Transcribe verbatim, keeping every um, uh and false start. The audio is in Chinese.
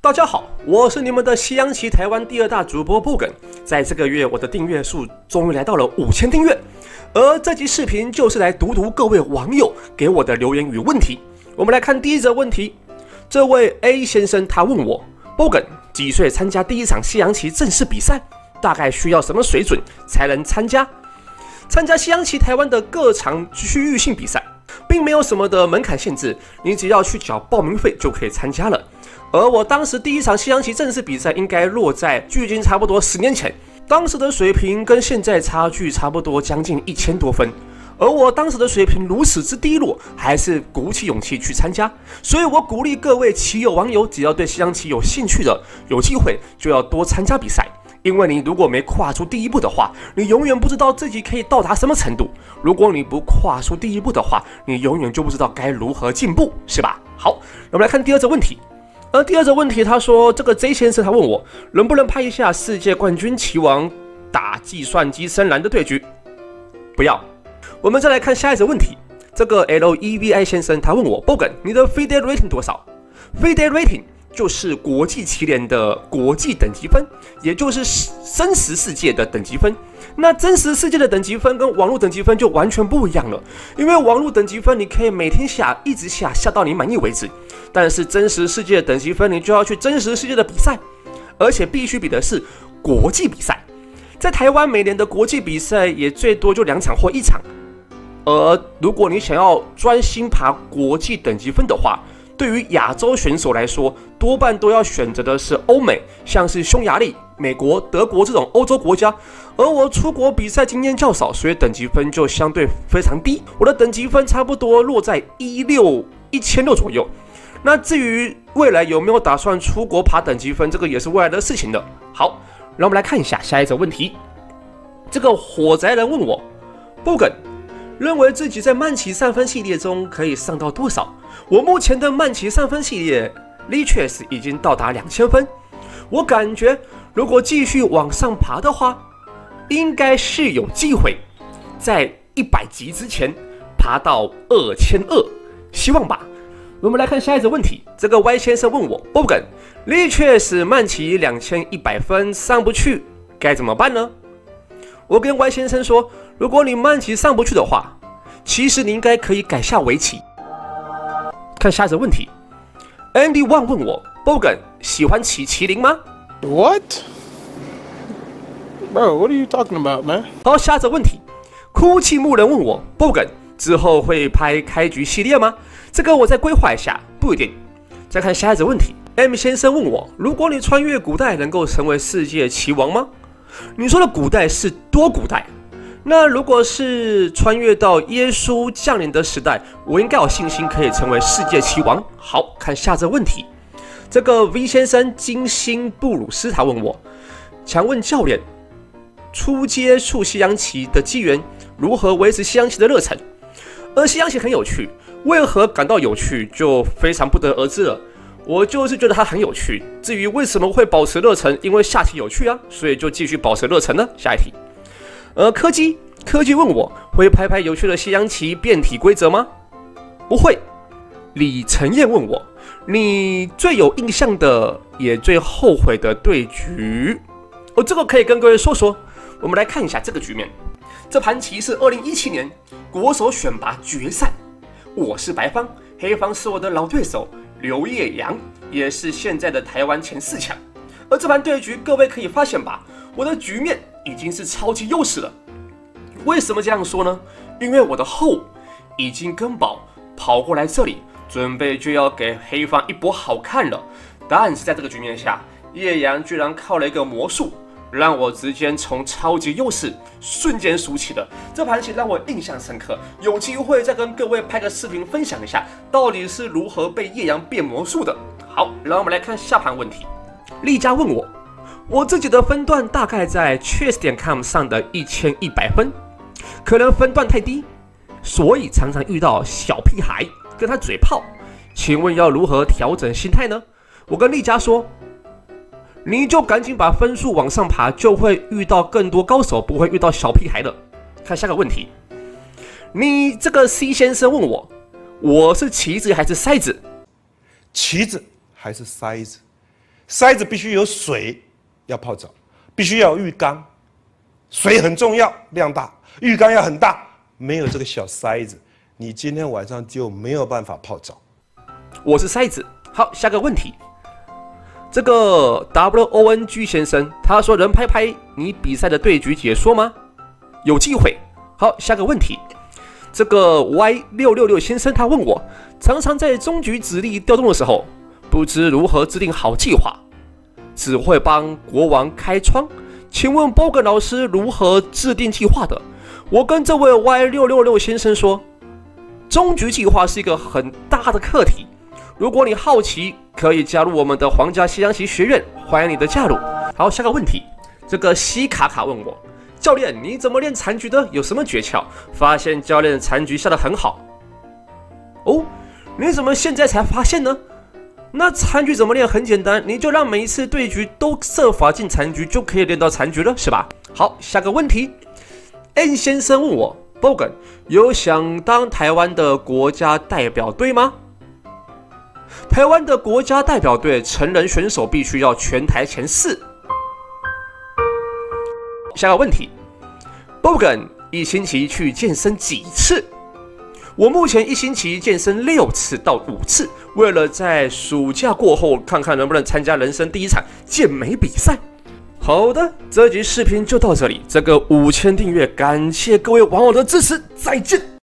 大家好，我是你们的西洋棋台湾第二大主播 Bogan。在这个月，我的订阅数终于来到了五千订阅，而这集视频就是来读读各位网友给我的留言与问题。我们来看第一则问题，这位 A 先生他问我 Bogan 几岁参加第一场西洋棋正式比赛，大概需要什么水准才能参加？参加西洋棋台湾的各场区域性比赛，并没有什么的门槛限制，你只要去缴报名费就可以参加了。而我当时第一场西洋棋正式比赛应该落在距今差不多十年前，当时的水平跟现在差距差不多将近一千多分，而我当时的水平如此之低落，还是鼓起勇气去参加。所以我鼓励各位棋友网友，只要对西洋棋有兴趣的，有机会就要多参加比赛。因为你如果没跨出第一步的话，你永远不知道自己可以到达什么程度。如果你不跨出第一步的话，你永远就不知道该如何进步，是吧？好，我们来看第二则问题。而第二则问题，他说这个 J 先生他问我能不能拍一下世界冠军棋王打计算机深蓝的对局。不要。我们再来看下一则问题，这个 L E V I 先生他问我 Bogan 你的 F I D E rating 多少？ F I D E rating 就是国际棋联的国际等级分，也就是真实世界的等级分。那真实世界的等级分跟网络等级分就完全不一样了，因为网络等级分你可以每天下，一直下，下到你满意为止。但是真实世界的等级分，你就要去真实世界的比赛，而且必须比的是国际比赛。在台湾每年的国际比赛也最多就两场或一场，而如果你想要专心爬国际等级分的话，对于亚洲选手来说，多半都要选择的是欧美，像是匈牙利、美国、德国这种欧洲国家。而我出国比赛经验较少，所以等级分就相对非常低。我的等级分差不多落在一六一千六左右。那至于未来有没有打算出国爬等级分，这个也是未来的事情的。好，让我们来看一下下一则问题。这个火宅人问我 ，Bogan 认为自己在慢棋上分系列中可以上到多少？我目前的慢棋上分系列 Lichess 已经到达两千分，我感觉如果继续往上爬的话，应该是有机会在一百级之前爬到二千二百，希望吧。我们来看下一则问题，这个 Y 先生问我 Bogan Lichess 慢棋两千一百分上不去，该怎么办呢？我跟 Y 先生说，如果你慢棋上不去的话，其实你应该可以改下围棋。看下一则问题 ，Andy Wang 问我 ，Bogan 喜欢骑麒麟吗 ？What? Bro, what are you talking about, man? 好，下一则问题，哭泣牧人问我 ，Bogan 之后会拍开局系列吗？这个我再规划一下，不一定。再看下一则问题 ，M 先生问我，如果你穿越古代，能够成为世界棋王吗？你说的古代是多古代？那如果是穿越到耶稣降临的时代，我应该有信心可以成为世界棋王。好，看下这问题，这个 V 先生金星布鲁斯他问我，想问教练，初接触西洋棋的机缘，如何维持西洋棋的热忱？而西洋棋很有趣，为何感到有趣就非常不得而知了。我就是觉得它很有趣，至于为什么会保持热忱，因为下棋有趣啊，所以就继续保持热忱呢。下一题。呃，柯基，柯基问我会拍拍有趣的西洋棋变体规则吗？不会。李承彦问我，你最有印象的也最后悔的对局？哦，这个可以跟各位说说。我们来看一下这个局面，这盘棋是二零一七年国手选拔决赛，我是白方，黑方是我的老对手刘叶阳，也是现在的台湾前四强。而这盘对局，各位可以发现吧，我的局面已经是超级优势了。为什么这样说呢？因为我的后已经跟宝跑过来这里，准备就要给黑方一波好看了。但是在这个局面下，叶阳居然靠了一个魔术，让我直接从超级优势瞬间输起了。这盘棋让我印象深刻，有机会再跟各位拍个视频分享一下，到底是如何被叶阳变魔术的。好，让我们来看下盘问题。丽佳问我，我自己的分段大概在 chess 点 com 上的一千一百分，可能分段太低，所以常常遇到小屁孩跟他嘴炮。请问要如何调整心态呢？我跟丽佳说，你就赶紧把分数往上爬，就会遇到更多高手，不会遇到小屁孩了。看下个问题，你这个 C 先生问我，我是棋子还是筛子？ 棋子还是筛子？ 筛子必须有水，要泡澡，必须要有浴缸，水很重要，量大，浴缸要很大，没有这个小筛子，你今天晚上就没有办法泡澡。 我是筛子。好，下个问题。这个 W O N G 先生他说：“人拍拍，你比赛的对局解说吗？”有机会。好，下个问题。这个 Y 六六六先生他问我，常常在中局子力调动的时候，不知如何制定好计划，只会帮国王开窗。请问 Bogan 老师如何制定计划的？我跟这位 Y 六六六先生说，中局计划是一个很大的课题。如果你好奇，可以加入我们的皇家西洋棋学院，欢迎你的加入。好，下个问题，这个西卡卡问我，教练你怎么练残局的？有什么诀窍？发现教练残局下得很好。哦，你怎么现在才发现呢？那残局怎么练？很简单，你就让每一次对局都设法进残局，就可以练到残局了，是吧？好，下个问题 ，N 先生问我 ，Bogan 有想当台湾的国家代表队吗？台湾的国家代表队成人选手必须要全台前四。下个问题 ，Bogan 一星期去健身几次？我目前一星期健身六次到五次，为了在暑假过后看看能不能参加人生第一场健美比赛。好的，这集视频就到这里，这个五千订阅，感谢各位网友的支持，再见。